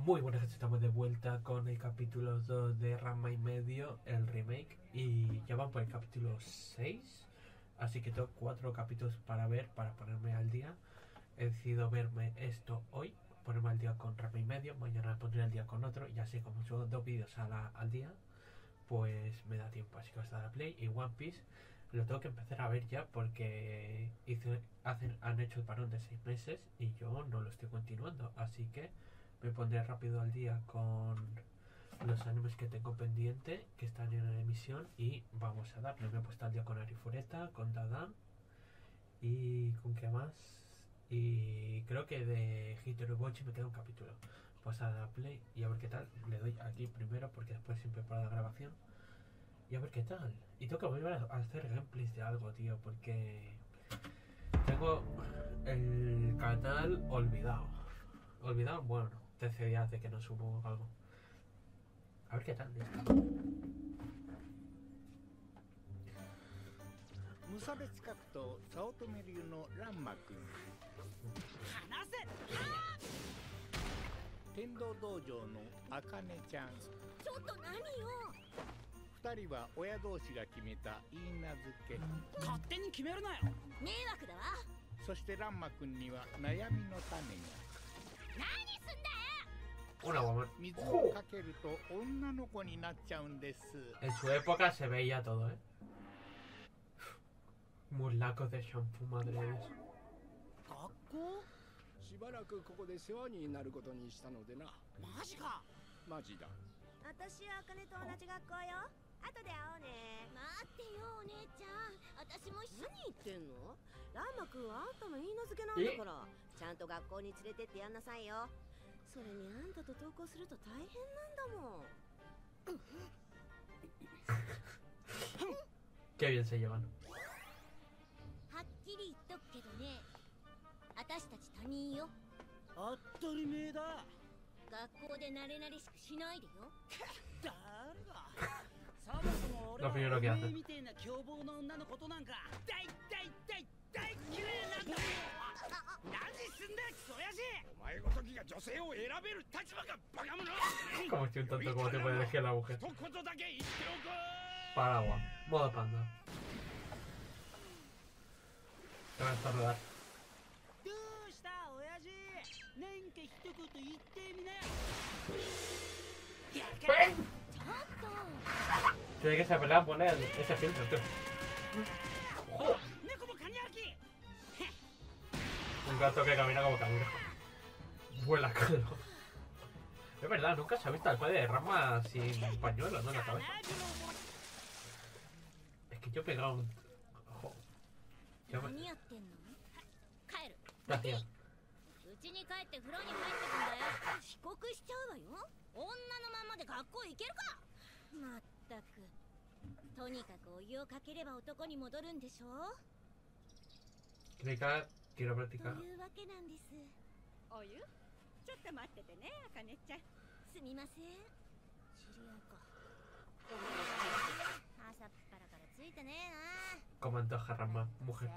Muy buenas, estamos de vuelta con el capítulo 2 de Ranma y medio, el remake, y ya van por el capítulo 6, así que tengo 4 capítulos para ver, para ponerme al día. He decidido verme esto hoy, ponerme al día con Ranma y medio, mañana me pondré al día con otro, y así como subo 2 vídeos al día, pues me da tiempo. Así que os dará play. Y One Piece lo tengo que empezar a ver ya porque han hecho el parón de 6 meses y yo no lo estoy continuando, así que me pondré rápido al día con los animes que tengo pendiente, que están en emisión, y vamos a darle. Me he puesto al día con Arifureta, con Dadan y con qué más. Y creo que de Hitorobochi me queda un capítulo. Pues a la play y a ver qué tal. Le doy aquí primero porque después siempre para la grabación. Y a ver qué tal. Y tengo que volver a hacer gameplays de algo, tío, porque tengo el canal olvidado. Olvidado, bueno, 13 días de que no subo algo. A ver qué tal. 無差別格闘早乙女流のランマくん。 話せ。 天道道場のあかねちゃん。 ちょっと何よ。 二人は親同士が決めた言い名付け。 勝手に決めるなよ。迷惑だわ。 そしてランマくんには悩みの種が。 何すんだよ。 Una woman. 水をかけると女の子になっちゃうんです。 En su época se veía todo, ¿eh? Murlacos de shampoo, madre de Dios. 学校？ しばらくここで世話になることにしたのでな。 マジか。 マジだ。 私は茜と同じ学校よ。後で会おうね。 待ってよお姉ちゃん。私も一緒に。 何言ってんの？ランマくんはあんたの言い名付けなんだから、ちゃんと学校に連れてってやんなさいよ。それにあんたと登校すると大変なんだもん。 Qué bien se llevan. はっきり言っとくけどね。私たち他人よ。 当たり前だ。 学校で慣れ慣れしくしないでよ。 誰が。そもそも俺はお前みてえな凶暴な女のことなんか大嫌いなんだもん。何すんだクソ親父。 お前ごときが女性を選べる立場がバカ者。 Como si un tonto como te puede elegir la mujer. 一言だけ言っておく。 Paraguas, modo panda. Te va a estornudar. どうした親父。何か一言言ってみなよ。 Tiene que saber poner ese filtro, tío. Un gato que camina como cangrejo. Vuela, claro. Es verdad, nunca se ha visto al padre de Ranma sin pañuelo, ¿no? En la cabeza. Es que yo he pegado un... Ojo. Yo me... 何やってんの？帰る。 Gracias. うちに帰って風呂に入ってくんだよ。遅刻しちゃうわよ。女のままで学校行けるか。まったく。とにかくお湯をかければ男に戻るんでしょ。 Clicar, quiero と practicar. いうわけなんです。 お湯？ちょっと待っててね、あかねちゃん。 すみません。知り合いか。朝っぱらからついてねえな。 Como antoja Ranma, mujer.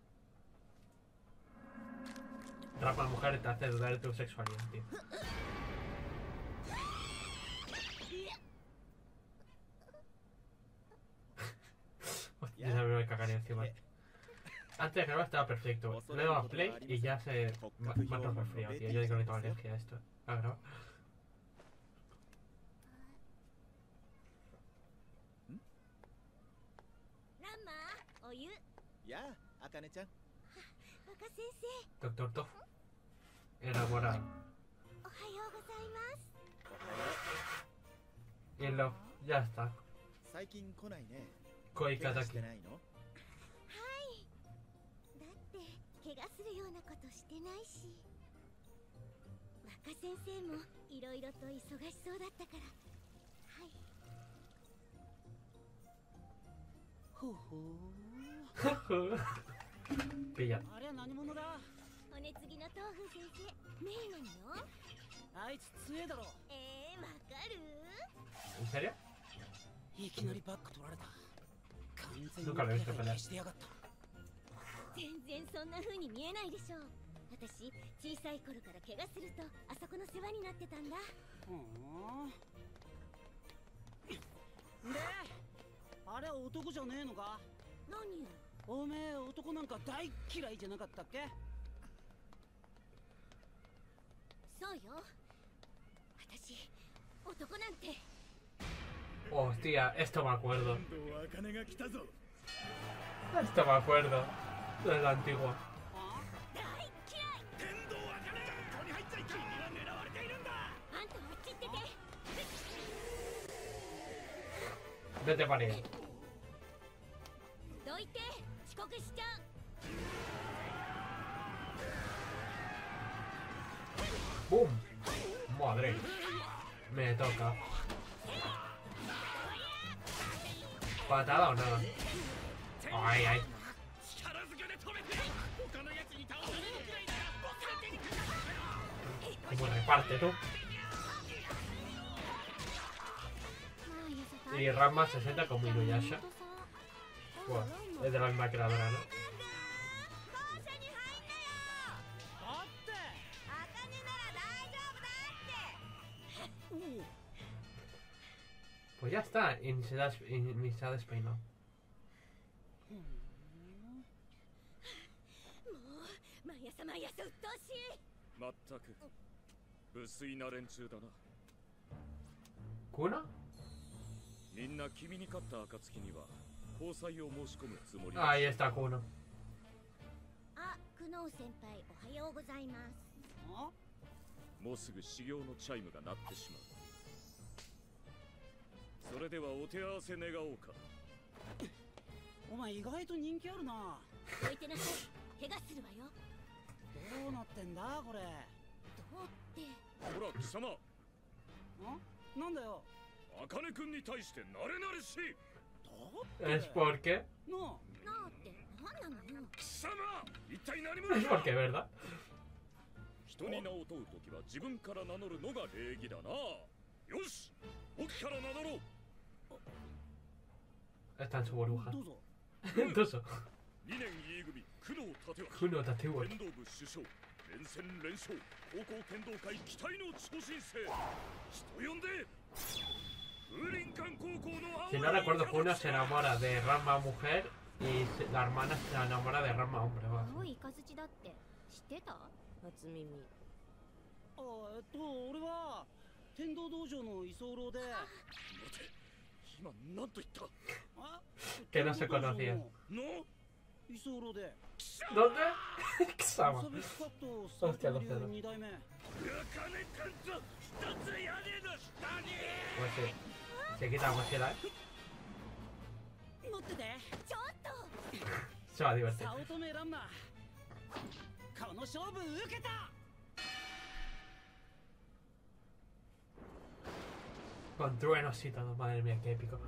Ranma mujer te hace dudar de tu sexualidad, tío. Hostia, ya me voy a cagar encima. Antes de grabar estaba perfecto. Le he dado a play y ya se me ha resfriado, tío. Yo digo que tengo alergia a esto. A grabar. ランマ、お湯。 やあ、あかねちゃん。 若先生。 Doctor Toff. Enamorado. おはようございます。 Y lo, ya está. 最近来ないね。 Koi 怪我し Kataki. てないの？ はい。だって怪我するようなことしてないし。若先生もいろいろと忙しそうだったから。はい。 ほほ Pilla. あれは何者だ。 骨継ぎの豆腐先生、メイなのよ。 あいつ強えだろ。 わかる？ ¿En serio? いきなりバック取られた。完全に Nunca lo he visto pelear. してやがった。 全然そんな風に見えないでしょ。 私小さい頃から怪我するとあそこの世話になってたんだ。 で、あれは男じゃねえのか？ 何よ。 おめえ男なんか大嫌いじゃなかったっけ？ そうよ。私男なんて。 Hostia, esto me acuerdo. 茜が来たぞ。 Esto me acuerdo. De la antigua. 大嫌い。 天道茜がここに入っちゃいけない。君は狙われているんだ。 あんたはあっち行ってて。 Vete para allá. どいて、遅刻しちゃう。 ¡Bum! Madre. Me toca. ¿Patada o nada? Ay, ay. 力ずくで止めて。他のやつに倒されるくらいなら僕が手にかかる。 ¿Cómo reparte tú? Y Ranma 60 como Inuyasha. Bueno, es de la misma creadora, ¿no? だって。 茜なら大丈夫だって。 Pues ya está. Y ni se ha despeinado. 毎朝毎朝鬱陶しい。 まったく無粋な連中だな。 ¿Kuno? みんな君に勝った暁には交際を申し込むつもりだ。 Ahí está Kuno. あ、久能先輩おはようございます。 あ？ もうすぐ修行のチャイムが鳴ってしまう。それではお手合わせ願おうか。 お前意外と人気あるな。 どいてなさい。怪我するわよ。 どうなってんだこれ。 どうって。 ほら貴様、 なんだよ。 茜くんに対して慣れ慣れしい。 だって ¿Es porque? なあ。 なあって何なのよ。 貴様、一体何 Es 者だ。 porque, ¿verdad? 人に名を問うときは自分から名乗るのが礼儀だな。よし、僕から名乗ろう。 Está en su burbuja. どうぞ。 Entonces, 2年 E 組久能立脇 Kuno Tateo. 剣道部主将、連戦連勝、高校剣道界期待の超新星、人呼んで風林館高校の青い Si no recuerdo, Kuno se enamora de Ranma mujer y la hermana se enamora de Ranma hombre. ¿Va? 青いイカズチだって知ってた？ 初耳。 俺は天道道場の居候で。 待て、今何と言った？ あ？ Que no se conocía. の居候で。 ¿Dónde? Kusama. サビスカットそうしてやろう 2代目。 茜くんと一つ屋根の下に。 Pues sí. Se quita la mochila, ¿eh? 待ってて。 ちょっと。 Se va a divertir. 早乙女ランナー。この勝負受けた。 Con truenos y todo. Madre mía, qué épico.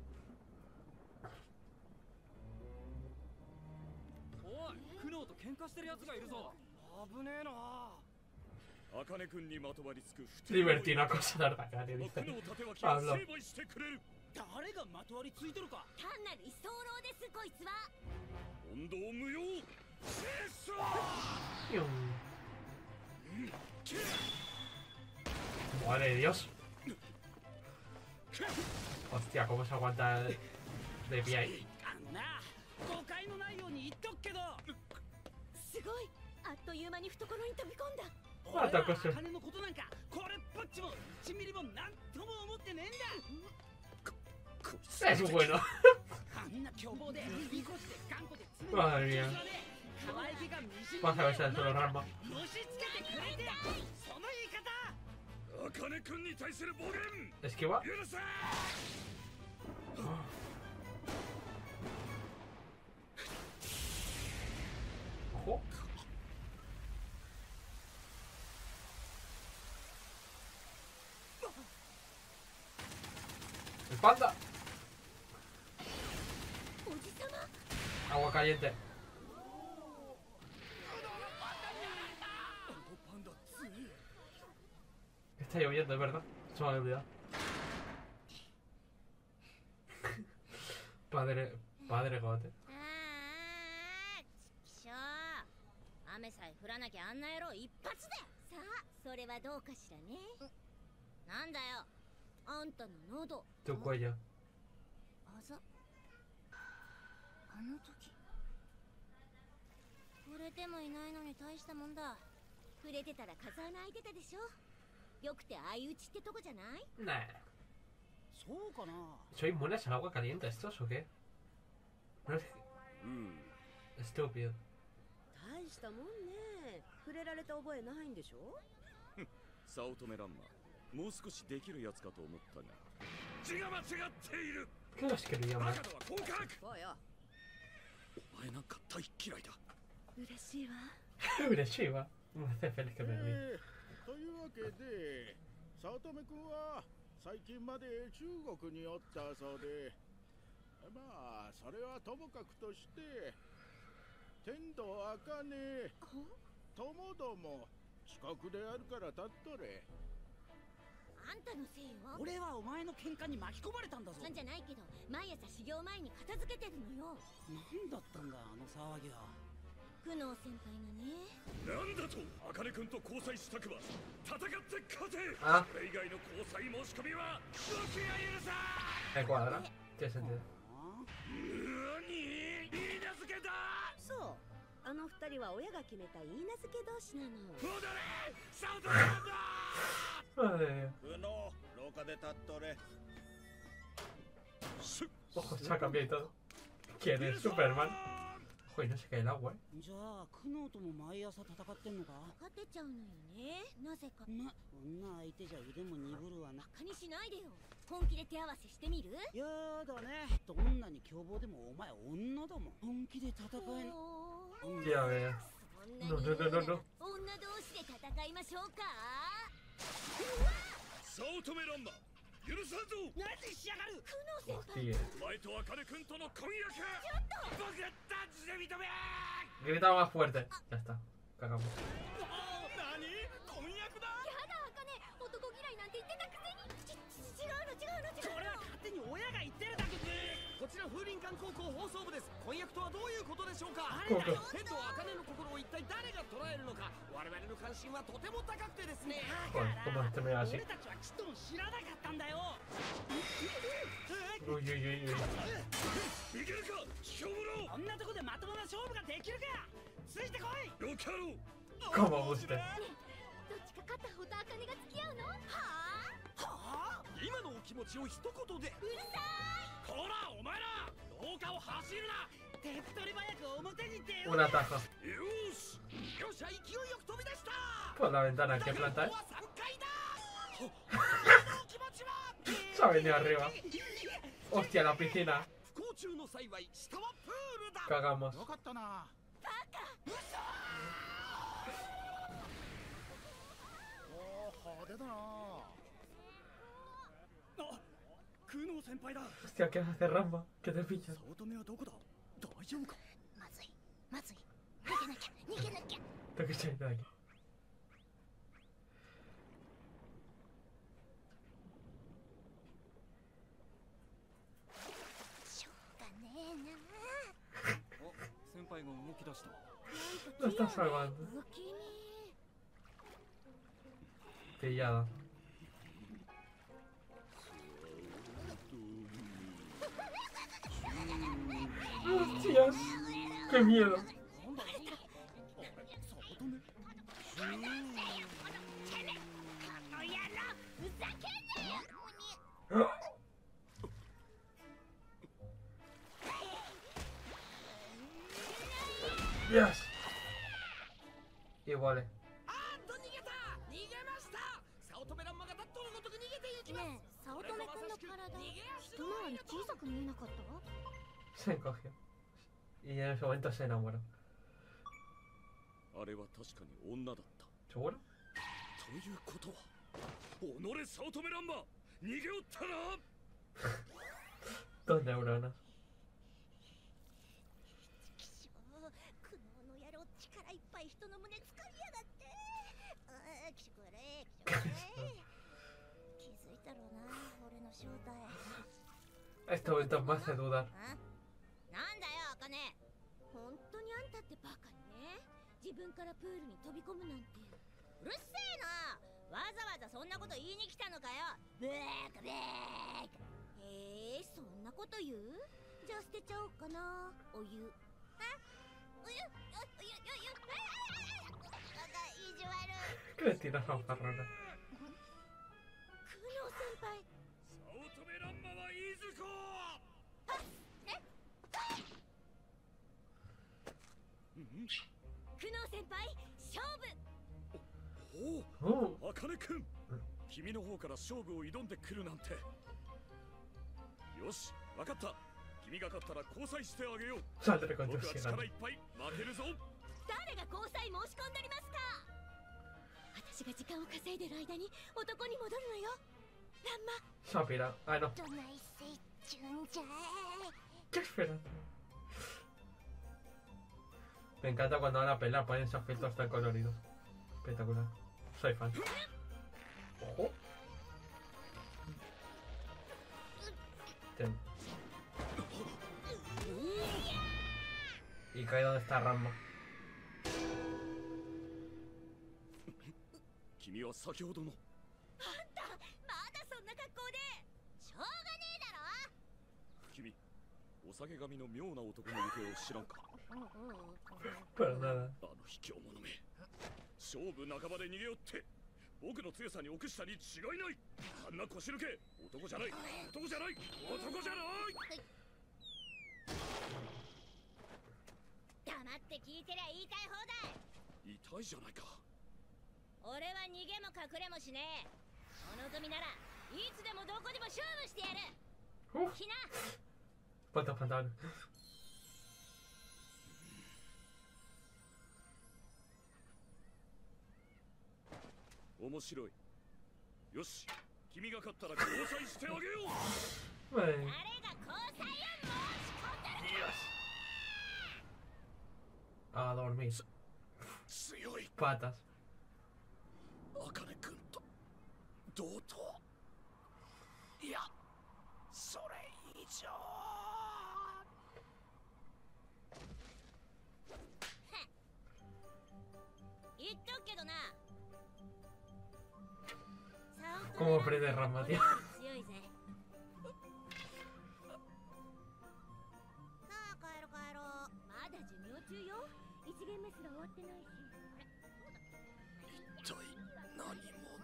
おい、苦悩と喧嘩してる奴がいるぞ。 危ねえな。 茜くんにまとわりつく不 Divertir una cosa de atacar. この Dice. 久能立脇は Pablo. 成敗してくれる。 誰がまとわりついてるか。 単なる居候ですこいつは。 問答無用。制 Pium. Madre de Dios. Hostia, cómo se aguanta de pie ahí. な、誤解のないように言っとくけど。 すごい。あっという間に懐に飛び込んだ。 またこそ金のことなんかこれっぽっちも1ミリもなんとも思ってねえんだ。 Es bueno. あんな凶暴でいこして頑固で Madre mía. 可愛げがみじん Vas a ver si esto lo Ranma. のしつけてくれてその言い方。 茜くんに対する暴言 Esquiva. 許せ。 Ojo. El panda. おじさま。 Agua caliente. パンダ強い。 Está lloviendo, es verdad. Se me había olvidado. Padre Gote. ちくしょう。 雨さえ降らなきゃあんな野郎一発で。さあそれはどうかしらね。なんだよあんたの喉。 Tu cuello. あざ。あの時触れてもいないのに大したもんだ。触れてたら風穴開いてたでしょ。よくて相打ちってとこじゃない？ Nah. そうかな。 ¿Soy inmunes al agua caliente estos o qué? No es うん estúpido. 大したもんね。触れられた覚えないんでしょ。 早乙女ランマもう少しできるやつかと思ったが字が間違っている。 ¿Qué lo escribía バ mal? カとは降格。 そうよ。 お前なんか大嫌いだ。 嬉しいわ。 嬉しいわ。Me hace feliz que me ríe. というわけで早乙女くんは最近まで中国におったそうで、まあそれはともかくとして天童茜ともども近くであるから立っとれ。 あんたのせいよ。 俺はお前の喧嘩に巻き込まれたんだぞ。 なんじゃないけど毎朝修行前に片付けてるのよ。 なんだったんだあの騒ぎは。 久能先輩がね。 なんだと茜くんと交際したくば戦って勝て。 あそれ以外の交際申し込みは動きが許さ。 Me cuadra. Tiene sentido. 何言い名付けだ。 そう。あの二人は親が決めた言い名付け同士なの。 戻れ早乙女ランマ。 Madre mía. 宇野廊下で立っとれ。 Ojo, se ha cambiado y todo. ¿Quién es Superman? Ojo, y no se cae el agua, じゃあ久能とも毎朝戦ってんのか。 勝てちゃうのよね。なぜか。 ま、女相手じゃ腕も鈍るわな。 バカにしないでよ。本気で手合わせしてみる？ やだね。どんなに凶暴でもお前女だもん。本気で戦えん。 ¿eh? Ya veo. そんなに No, no, no, no, no. 女同士で戦いましょうか。 早乙女ランマ許さんぞ。 何しやがる。 久能先輩。 Hostia. お前と茜くんとの婚約僕が断じて認め。 Grita más fuerte. Ya está. Cagamos. 何？婚約だ。 やだ茜、男嫌いなんて言ってたくせに。違うの違うの違うの。 これは勝手に親が言ってるだけで。こちら風林館高校放送部です。婚約とはどういうことでしょうか。 高校天童茜の心を一体誰が捉えるのか。我々の関心はとても高くてですね。 Joder, ¿cómo se me va así? 俺たちはちっとも知らなかったんだよ。 Uy, uy, uy, uy. いけるか卑怯者。 こんなとこでまともな勝負ができるか。ついてこい。 よかろう。 ¿Cómo usted? どっちか片方と茜が付き合うの？はあ？ はあ？今のお気持ちを一言で。 うるさい。 ほらお前ら廊下を走るな。手っ取り早く表に出よう。 Un atajo. よし。 よっしゃ勢いよく飛び出した。 Por la ventana, ¿qué planta es? 3階だ。気持ちは Se ha venido arriba. Hostia, la piscina. 不幸中の幸い下はプールだ。 Cagamos. よかったな。おお派手だな。 あ、久能先輩だ。 Hostia, ¿qué hace Ramba? ¿Qué te pillas? 早乙女はどこだ。大丈夫か。 まずいまずい。逃げなきゃ逃げなきゃ。 Tengo que salir de aquí. しょうがねえな。 お、先輩が動き出した。 Lo está salvando. 不気味。 Pillada. Hostias. Qué miedo. 早乙女。 この野郎ふざけんなよ。 Yes. Igual. あーっと逃げた。逃げました。早乙女ランマがダットのごとく逃げていきます。 ねえ、早乙女くんの体一回り小さく見えなかった？ Se encogió. Y en ese momento se enamoró. あれは確かに女だった。 ¿Seguro? ということは己早乙女ランマ逃げおったな。 2 neuronas. 苦悩の野郎力いっぱい人の胸つかみやがって。ああ、きしこれ気づいたろうな、俺の正体。 Este momento me hace dudar. なんだよ、茜。本当にあんたってバカね。実自分からプールに飛び込むなんて。うるせえな。わざわざそんなこと言いに来たのかよ。ブーカブーカ。そんなこと言う？じゃあ捨てちゃおうかな。お湯。お湯。意地悪。 ¿Qué le tiras a Farrona? クノー先輩。 早乙女乱馬はいずこ。 クノー先輩、勝負。 おお、茜くん、君の方から勝負を挑んでくるなんて。よし、わかった。君が勝ったら交際してあげよう。僕は力いっぱい負けるぞ。 誰が交際申し込んでおりますか。私が時間を稼いでる間に男に戻るのよ。ランマ。 Sapira. Ah, no. ¿Qué esperas? Me encanta cuando van a pelear, ponen esos filtros tan coloridos. Espectacular. Soy fan. Ojo. Ten. Y cae donde está Ranma. 君は先ほどの。 あんた、まだそんな格好で。しょうがねえだろ。 君、お下げ髪の妙な男の行方を知らんか。 Pero nada. あの卑怯者め。勝負半ばで逃げよって。僕の強さに臆したに違いない。あんな腰抜け、男じゃない、男じゃない、男じゃない。 黙って聞いてりゃ言いたい放題。 痛いじゃないか。 俺は逃げも隠れもしねえ。お望みならいつでもどこでも勝負してやる。ひな。 Falta pantalón. 面白い。よし、君が勝ったら交際してあげよう。 Vale. 誰が交際を申し込んでる。 A dormir. 強い。 Patas. 茜君と同等。いや、それ以上。 言っとくけどな。 Como aprende Ranma, tío. 強いぜ。さあ帰ろう帰ろう。まだ授業中よ。一限目すら終わってないし。 一体何者。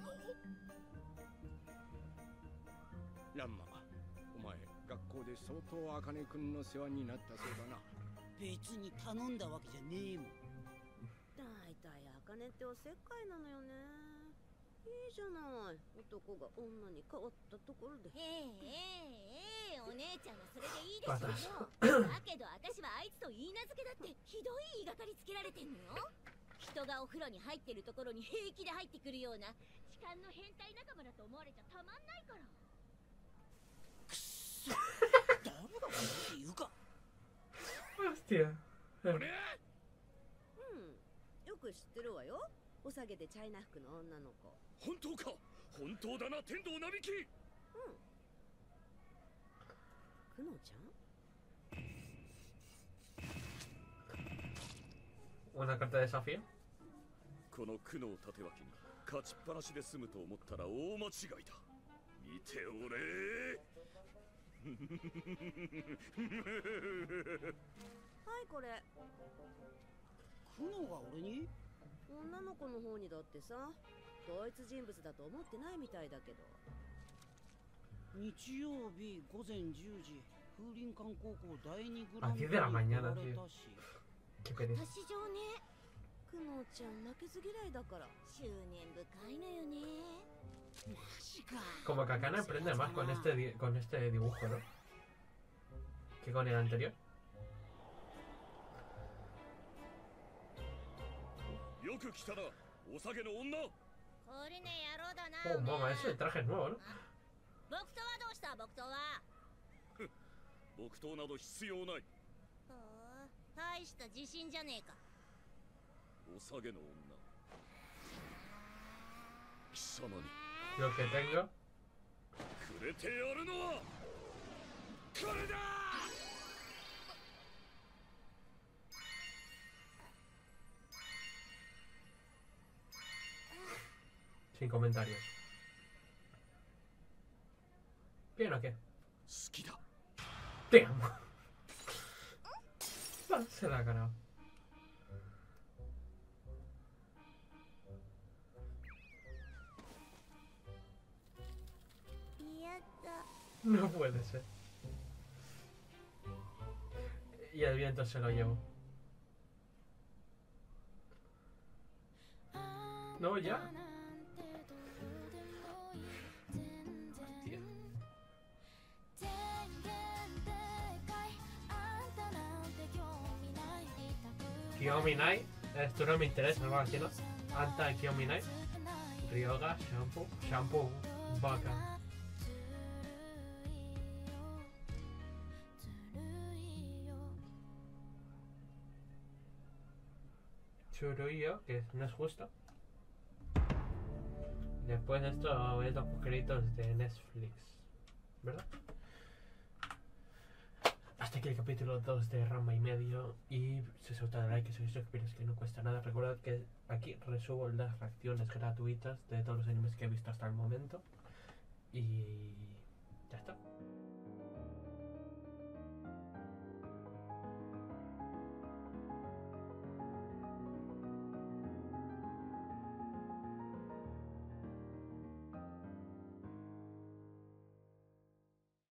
ランマ、お前学校で相当茜くんの世話になったそうだな。 別に頼んだわけじゃねえもん。 だいたい茜っておせっかいなのよね。いいじゃない、男が女に変わったところで。 お姉ちゃんはそれでいいでしょう。だけど私はあいつと言い名付けだってひどい言いがかりつけられてんのよ。人がお風呂に入ってるところに平気で入ってくるような痴漢の変態仲間だと思われちゃたまんないから。 くっそ。誰がそう言うか。 Hostia. うん、よく知ってるわよ。お下げでチャイナ服の女の子。 本当か。本当だな、天童なびき。 クノちゃん。 Una carta de desafío. この苦悩縦脇に勝ちっぱなしで済むと思ったら大間違いだ。見ておれ。 はいこれ。 クノが俺に？ 女の子の方にだってさ、同一人物だと思ってないみたいだけど。 日曜日午前10時、風林館高校第2グラあンプリ 10 de la mañana, に来られたし。 Qué pereza. 私上ね。 クノちゃん負けず嫌いだから。 執念深いのよね。 マジか。 Como que Akane aprende más con este dibujo, ¿no? Que con el anterior. よく来たな、お下げの女。 これね野郎だな。 Oh, mamá, ese traje es nuevo, ¿no? 木刀はどうした木刀は。 木刀など必要ない。 大した自信じゃねえか。 お下げの女。貴様に Lo que tengo. くれてやるのはこれだ。 Sin comentarios. ¿Bien o qué? Damn. Se la ha ganado. No puede ser. Y el viento se lo llevó. No, ya. Hostia. Kiyominai, esto no me interesa, no así, ¿no? Anta Kiyominai, Ryoga, Shampoo, Baka. Churuyo, que no es justo. Después de esto ves los créditos de Netflix, ¿verdad? Hasta aquí el capítulo 2 de Ranma y medio. Y si os gusta, like, que sois suscribiros, que no cuesta nada. Recordad que aquí resubo las reacciones gratuitas de todos los animes que he visto hasta el momento. Y